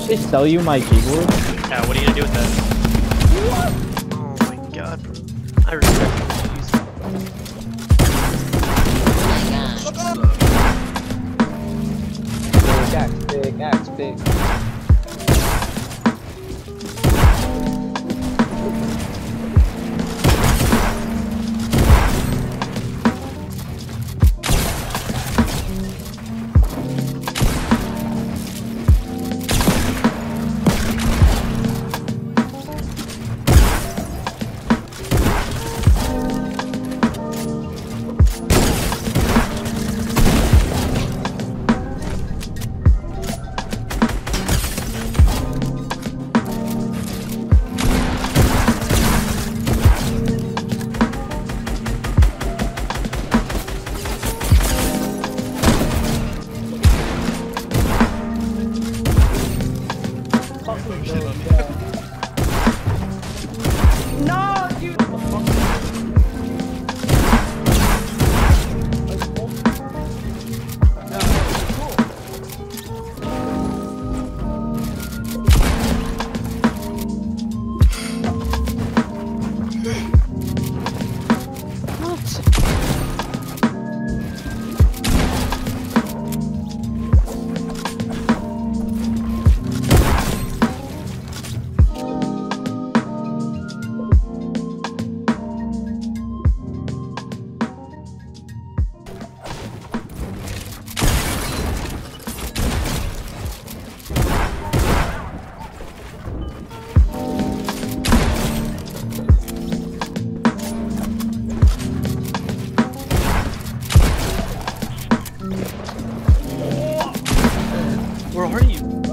They sell you my keyboard? Yeah, what are you gonna do with that? Oh my god. I respect you. Big axe, big. No, dude! Where are you?